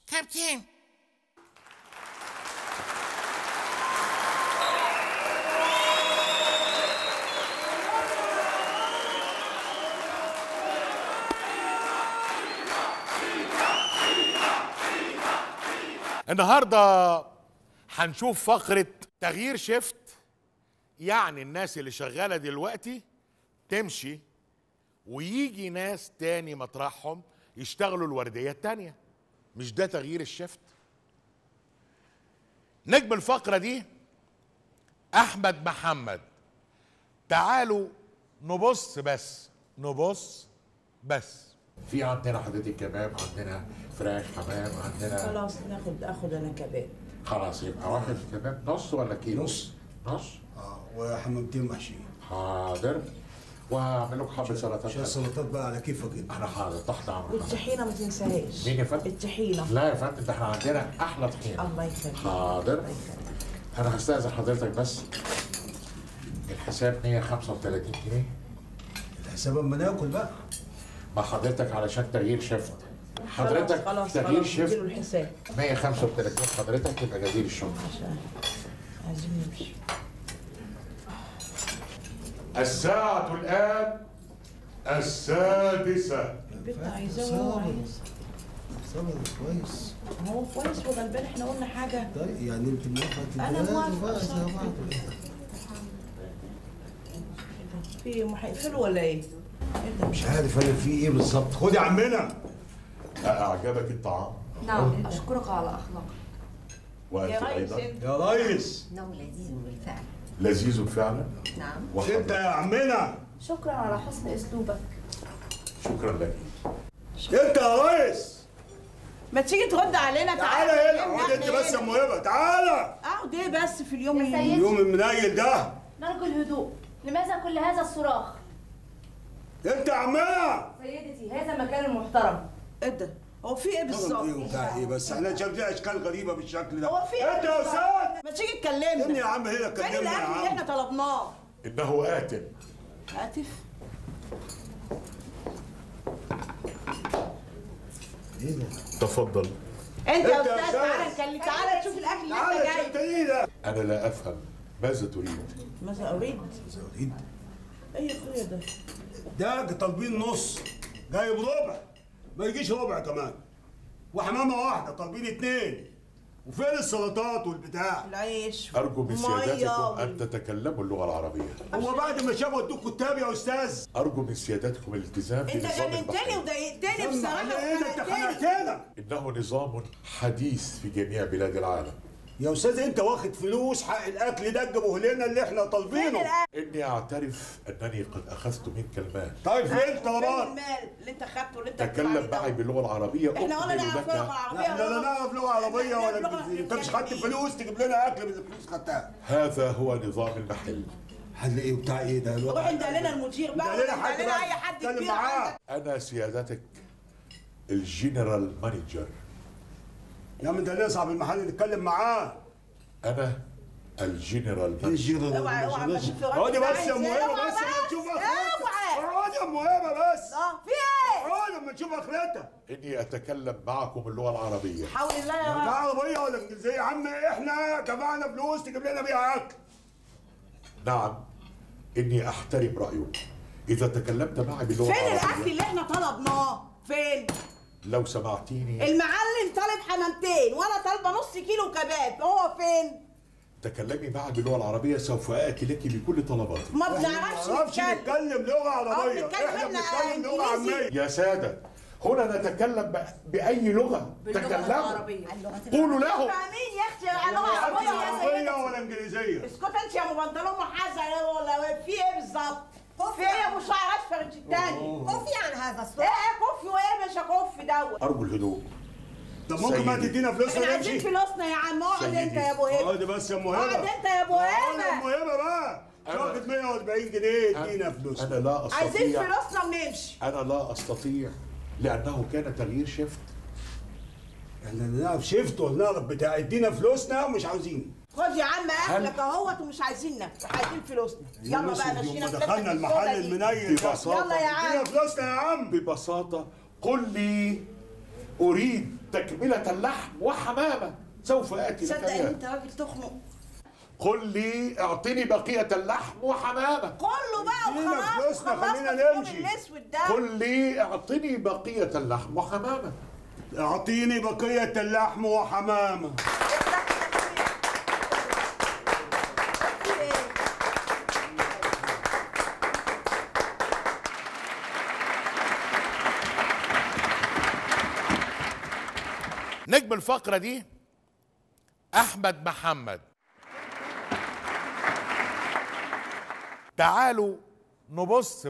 كابتن. النهارده هنشوف فقرة تغيير شيفت، يعني الناس اللي شغالة دلوقتي تمشي ويجي ناس تاني مطرحهم يشتغلوا الوردية التانية. مش ده تغيير الشيفت؟ نجم الفقرة دي أحمد محمد. تعالوا نبص بس. في عندنا حضرتك كباب، عندنا فراخ حمام، عندنا خلاص اخد انا كباب. خلاص يبقى واحد كباب نص ولا كيلو؟ نص. وحمامتين محشيين. حاضر. وهعمل لك حبه سلطات. شويه سلطات بقى على كيفك انت. انا حاضر تحت امرك. والطحينه ما تنساهاش. مين يا فندم؟ الطحينه. لا يا فندم، ده احنا عندنا احلى طحينه. الله يخليك. حاضر. انا هستاذن حضرتك بس. الحساب 135 جنيه. الحساب اما ناكل بقى. مع حضرتك علشان تغيير شيفت. حضرتك خلاص تغيير شيفت. اديله الحساب 135 حضرتك يبقى جزيل الشكر. عشان عايزين نمشي. الساعة الآن 6:00. البنت عايزاه وهو عايز. صبر كويس. هو كويس وغلبان، احنا قلنا حاجه. طيب يعني انت موافقه؟ انا موافقه بقى صح. زي بعض. في هيقفلوا ولا ايه؟ مش عارف انا في ايه بالظبط. خد يا عمنا. أعجبك الطعام؟ نعم، أشكرك على أخلاقك. وأنت أيضا؟ يا ريس. إنه لذيذ بالفعل. لذيذ فعلا؟ نعم. انت يا عمنا. شكرا على حسن أسلوبك. شكرا لك. انت يا ريس. ما تيجي ترد علينا. تعالى هنا. اقعد انت بس يا موهبه. تعالى. اقعد ايه بس في اليوم يا سيدي. اليوم المنيل ده. نرجو الهدوء. لماذا كل هذا الصراخ؟ انت يا عمنا. سيدتي، هذا مكان المحترم. ايه ده؟ هو في ايه بالظبط؟ ايه وبتاع ايه بس؟ احنا شايفين اشكال غريبه بالشكل ده. هو في ايه؟ انت يا استاذ. ما تيجي تكلمنا. فين يا عم هنا؟ فين كلمني يا الاكل اللي احنا عم. طلبناه؟ إنه آت. هاتف. ايه ده؟ تفضل. انت يا انت يا استاذ أستاذ. تعالى نكلم. تعالى تشوف الاكل اللي انت تعالى جاي. انت ايه ده؟ أنا لا أفهم ماذا تريد؟ ماذا اريد؟ زودين. ايه يا اخويا ده؟ ده طالبين نص، جايب ربع، ما يجيش ربع كمان. وحمامه واحده طالبين 2. وفين السلطات والبتاع؟ العيش. أرجو من مية سيادتكم أن تتكلموا اللغة العربية. هو بعد ما شافوا ادوك كتاب يا استاذ؟ أرجو من سيادتكم الالتزام انت بنظام جننتني البحث. وضايقتني بصراحه. ايه ده؟ انت وخنقتني. خنقتنا. إنه نظام حديث في جميع بلاد العالم. يا استاذ انت واخد فلوس حق الاكل ده تجيبه لنا اللي احنا فين طالبينه. الاكل؟ إني أعترف أنني قد أخذت منك المال. طيب فين فين الطلبات؟ المال اللي انت خدته واللي انت تكلم معي باللغة العربية. احنا ولا أكمل نعرف لك. لغه عربيه. احنا لا نعرف لغه عربيه احنا ولا لغة انجليزيه. انت مش خدت إنجليزية. فلوس تجيب لنا اكل من الفلوس خدتها. هذا هو نظام المحل. حل ايه وبتاع ايه ده؟ روح انت لنا المدير بقى. انت لنا ولا حد انت لنا بقى اي حد اتكلم كبير معاه. عندك. أنا سيادتك الجنرال مانجر. يا عم ده اللي يصعب المحل نتكلم معاه. أنا الجنرال مانجر. الجنرال اوعى ما تشوف راجل اقعدي بس عايز يا ايه. مهيبه اوعى بس اما نشوف اخرتها. اوعى. اقعدي يا مهيبه بس. في ايه؟ اقعدي اما نشوف اخرتها. إني أتكلم معكم اللغة العربية. حول الله يا لا رب. عربيه ولا انجليزيه يا عم. احنا دفعنا فلوس تجيب لنا بيها اكل. نعم، إني أحترم رأيك. إذا تكلمت معي باللغة فين العربية. الاكل اللي احنا طلبناه؟ فين؟ لو سمعتيني المعلم طالب حمامتين وانا طالبه نص كيلو كباب، هو فين؟ تكلمي معي باللغة العربية سوف آتي لك بكل طلباتك. ما ما بنعرفش نعرفش نتكلم. نتكلم لغه عربيه. بنتكلم احنا احنا بنتكلم لغه إنجليزي. عاميه. يا سادة، هنا نتكلم بأي لغة تكلموا. قولوا له. فاهمين يا اختي لغه عربيه يا عربيه سيدي. ولا انجليزيه؟ اسكت انت يا ام بنطلون محزن ولا في ايه بالظبط؟ في ايه يا ابو شعر اصفر انت التاني؟ كفي عن هذا الصوت. ايه كفي وايه مش كفي دوت؟ أرجو الهدوء. طب ممكن ما سيدي. تدينا فلوسنا احنا عايزين نمشي؟ فلوسنا يا عم. اقعد سيدي. انت يا ابو هبه. اقعدي بس يا مهيبه. اقعد انت يا ابو اقعدي يا هبه. مهيبه بقى. واخد 140 جنيه ادينا فلوسنا. أنا لا عايزين أستطيع. فلوسنا ونمشي. أنا لا أستطيع لأنه كان تغيير شيفت. احنا نعرف شيفت ولا نعرف بتاع ادينا فلوسنا ومش عاوزين. خد يا عم اكلك اهوت ومش عايزينك، عايزين فلوسنا. يلا بقى مشينا يوم ما دخلنا المحل المنيل ده. ببساطة. يلا يا عم. ادينا فلوسنا يا عم. ببساطة قل لي أريد تكملة اللحم وحمامة، سوف آتي لك تصدق ان بها. انت راجل تخنق. قل لي اعطني بقية اللحم وحمامة. كله بقى ادينا وخلاص فلوسنا، خلصنا خلينا اليوم نمشي. الاسود ده. قل لي اعطني بقية اللحم وحمامة. اعطيني بقية اللحم وحمامة. نجم الفقرة دي أحمد محمد. تعالوا نبص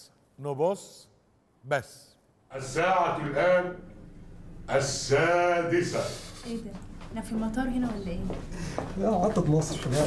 بس. الساعة الآن 6:00. ايه ده؟ احنا في المطار هنا ولا ايه؟ لا عطت مصر شباب.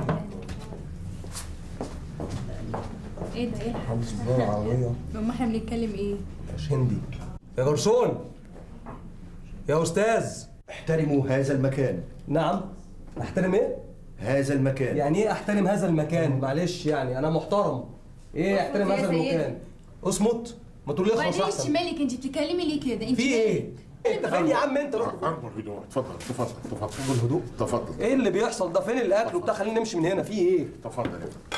ايه ده؟ ايه؟ محدش بيدور على العربية. امال احنا بنتكلم ايه؟ مش هندي. يا جرسون، يا أستاذ، احترموا هذا المكان. نعم. أحترم إيه؟ هذا المكان. يعني إيه أحترم هذا المكان؟ معلش يعني أنا محترم. إيه أحترم هذا المكان؟ اصمت، ما تقول لي اخلص وبعدين أحسن. مالك انت بتتكلمي ليه كده؟ انت في إيه؟ أنت فين يا عم أنت؟ روح. أرجو الهدوء. اتفضل. الهدوء؟ تفضل. إيه اللي بيحصل ده؟ فين الأكل وبتاع؟ خلينا نمشي من هنا. في إيه؟ تفضل.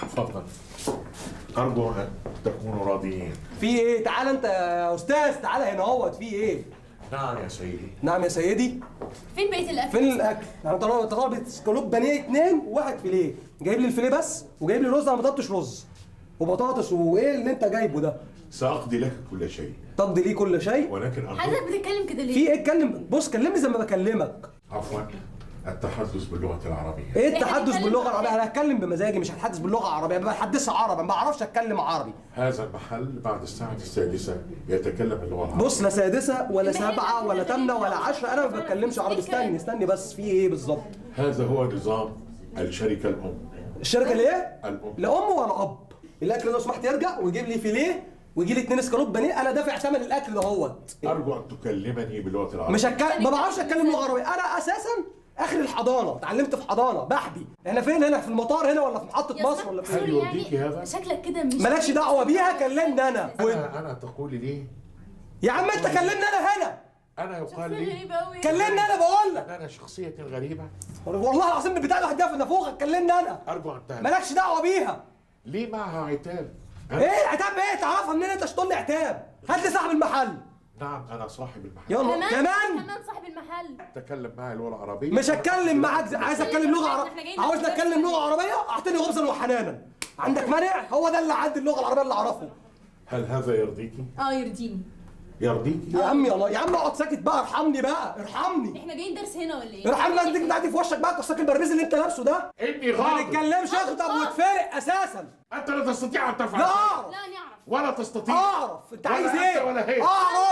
أرجو أن تكونوا راضيين. في إيه؟ تعالى أنت يا أستاذ، تعالى هنا اهوت. في إيه؟ نعم يا سيدي. نعم يا سيدي. فين بقيه الاكل؟ فين الاكل؟ يعني طلبت اسكالوب بانيه 2 وواحد فيليه، جايب لي الفيليه بس وجايب لي رز. انا ما طلبتش رز وبطاطس. وايه اللي انت جايبه ده؟ سأقضي لك كل شيء. تقضي ليه كل شيء؟ ولكن حضرتك أرجو. بتتكلم كده ليه؟ في ايه؟ اتكلم. بص كلمني زي ما بكلمك. عفوا، التحدث باللغة العربية. ايه إحنا التحدث بنتكلم باللغه عربي. العربيه؟ انا هتكلم بمزاجي، مش هتحدث باللغه العربيه. بحدثها عربي، ما بعرفش اتكلم عربي. هذا المحل بعد الساعة 6:00 يتكلم اللغة العربية. بص، لا سادسه ولا المحل سبعه ولا ثامنه ولا 10. انا ما بتكلمش عربي. استني بس. في ايه بالظبط؟ هذا هو نظام الشركة الأم. الشركه ليه؟ الأم. لا ام ولا اب. الاكل لو سمحت يرجع ويجيب لي فيليه ويجي لي 2 اسكالوب بانيه. انا دافع ثمن الاكل دهوت. أرجو أن تكلمني باللغة العربية. مش ما بعرفش اتكلم لغه عربيه. انا اساسا اخر الحضانه اتعلمت في حضانه بحبي. احنا فين هنا؟ في المطار هنا ولا في محطه مصر ولا فين؟ هل يرضيكي هذا؟ شكلك كده مش مالكش دعوه بيها. كلمني انا. أنا تقولي ليه؟ يا عم انت كلمني انا هنا. أنا يقال لي غريبة أوي. كلمني انا بقول لك. أن أنا شخصية غريبة. والله العظيم بتاع الواحد ده في نافوخك. كلمني انا. أرجو أن تهدأ. مالكش دعوه بيها. ليه معها عتاب؟ ايه عتاب؟ ايه تعرفها منين انت؟ تقول لي عتاب. هات لي صاحب المحل. نعم أنا صاحب المحل. يلا كمان. صاحب المحل. تكلم معي اللغة العربية. مش هتكلم معاك. عايز اتكلم لغه عربيه. عاوزني اتكلم لغه عربيه؟ اعطيني خبزا وحنانا. عندك مانع؟ هو ده اللي عندي اللغه العربيه اللي اعرفه. هل هذا يرضيكي؟ يرضيني. يرضيكي؟ يا عم يلا يا عم اقعد ساكت بقى. ارحمني بقى. ارحمني. احنا جايين درس هنا ولا ايه؟ ارحمني. انت بتاعتي في وشك بقى قصاك البربيز اللي انت لابسه ده. إني ما غاضب. نتكلمش. اخطب واتفرق اساسا. أنت لا تستطيع أن تفعل لا شيء. اعرف. لا نعرف. ولا تستطيع. اعرف. انت ولا عايز أنت ايه؟ ولا هي.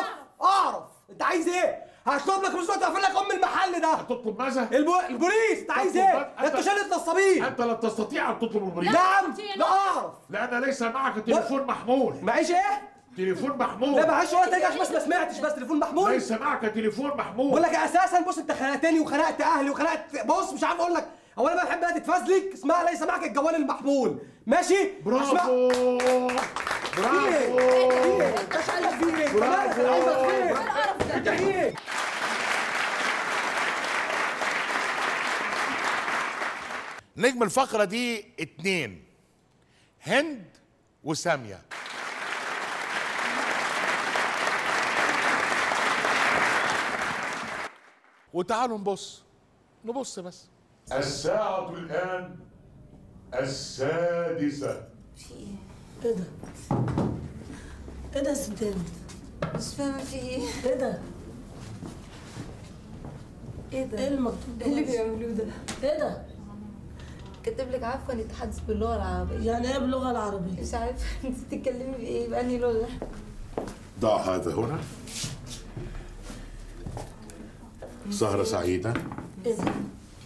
اعرف. انت عايز ايه؟ هطلب لك فلوس وتقفل لك ام المحل ده. تطلب ماذا؟ البوليس. انت عايز تطلب ايه؟ ماذا؟ ده انت شلت نصابين. أنت لا تستطيع أن تطلب البريد. نعم. لا اعرف. لأن ليس معك تليفون محمول. معيش ايه؟ تليفون محمول. لا معلش ولا ترجعش. بس ما سمعتش. بس تليفون محمول. ليس معك تليفون محمول. بقول لك اساسا. بص انت خنقتني وخنقت اهلي وخنقت. بص مش عارف اقول لك. هو انا بقى بحب بقى تتفزلك. اسمها ليس معك الجوال المحمول. ماشي؟ برافو. برافو. انت مش عايز فيه ايه؟ برافو. انت ايه؟ نجم الفقرة دي 2، هند وسامية. وتعالوا نبص بس. الساعة الآن 6:00. ايه ده؟ ايه ده يا ست هند؟ مش فاهمة في ايه؟ ايه ده؟ ايه ده؟ ايه المكتوب ده؟ ايه اللي بيعملوه ده؟ ايه ده؟ كاتب لك عفوا يتحدث باللغة العربية. يعني ايه باللغة العربية؟ مش عارفة انت بتتكلمي بايه؟ بأنهي لغة؟ ضع هذا هنا. سهرة سعيدة. ايه ده؟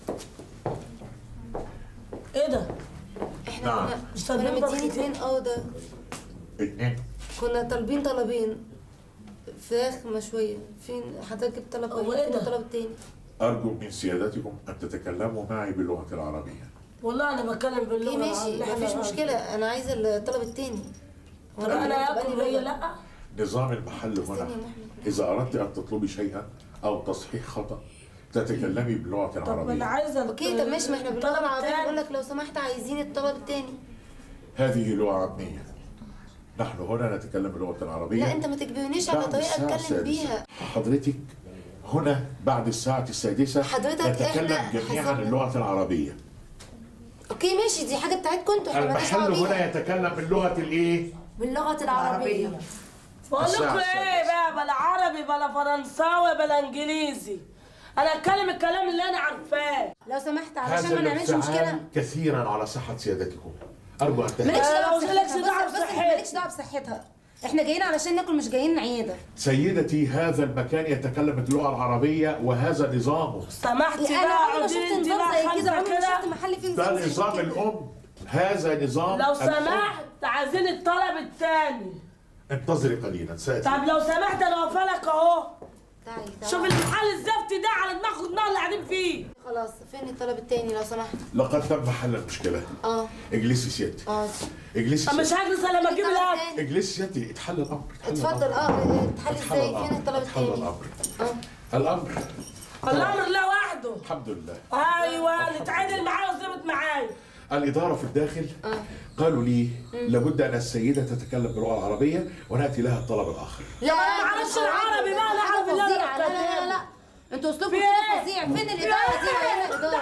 ايه ده؟ احنا نعم. كنا مش طالبين مديني بقى 2 أوضة. 2. كنا طالبين طلبين فراخ مشوية. فين حضرتك جبت طلب هو واحد؟ ايه فين ده؟ الطلب التاني؟ أرجو من سيادتكم أن تتكلموا معي باللغة العربية. والله انا بتكلم باللغة ايه ماشي، العربية. مفيش مشكلة. أنا عايزة الطلب التاني. طب انا اكل وهي لا؟ نظام المحل هنا إذا أردت أن تطلبي شيئا أو تصحيح خطأ تتكلمي باللغة طب انا العربية. عايزه اوكي، طب ماشي، ما احنا باللغه العربيه بقول لك لو سمحت عايزين الطلب التاني. هذه لغة عامية، نحن هنا نتكلم باللغة العربية. لا انت ما تجبرنيش على طريقه اتكلم بيها. حضرتك هنا بعد الساعة السادسة حضرتك نتكلم جميعا اللغة العربية. اوكي ماشي، دي حاجه بتاعتكم انتوا، احنا مالناش المحل دعوه هنا بيها. يتكلم باللغة الإيه؟ باللغه العربيه. بقول لكم ايه بقى، بلا عربي بلا فرنساوي بلا انجليزي، انا اتكلم الكلام اللي انا عارفاه. لو سمحت علشان ما نعملش مشكله. كثيرا على صحة سيادتكم، أرجو أن مالكش دعوه مالكش دعوة بصحتها، مالكش دعوه بصحتها. احنا جايين علشان ناكل، مش جايين عياده. سيدتي هذا المكان يتكلم باللغة العربية وهذا نظامه. سمحتي انا بقى عمري ما شفت عودين نظام بقى زي كده، خمسة عمري ما شفت كده. محل فيه ده نظام زي نظام كده. الأم، هذا نظام لو الأم. سمحت عايزين الطلب التاني. انتظري قليلا سأتي. طب لو سمحت انا واقفه لك اهو. تعالي شوف المحل الزفتي ده على دماغ النار اللي قاعدين فيه. خلاص، فين الطلب التاني لو سمحت؟ لقد تم حل المشكلة. اجلسي سيادتي. اجلسي. طب مش هجلس الا لما اجيب الاكل. اجلسي سيادتي، اتحل الأمر. اتفضل. اتحل ازاي؟ فين الطلب التاني؟ الأمر الامر لوحده. الحمد لله. ايوه، نتعادل معاه وظبط معايا. الإدارة في الداخل قالوا لي لابد أن السيدة تتكلم باللغة العربية ونأتي لها الطلب الآخر. لا ما اعرفش العربي بقى، لا اعرف الا لا لا لا لا، انتوا اسلوبكم كده فظيع. فين الاداره دي؟ وين الاداره؟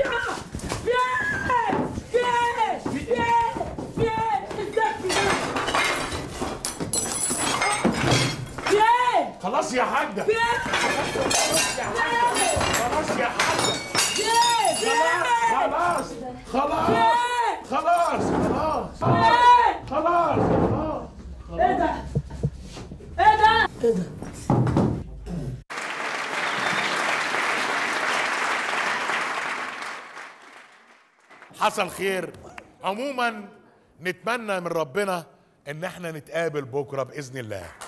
خلاص يا حاجة. خلاص يا حاجة. خلاص خلاص خلاص خلاص خلاص. ايه ده؟ ايه ده؟ ايه ده؟ حصل خير. عموما نتمنى من ربنا ان احنا نتقابل بكره باذن الله.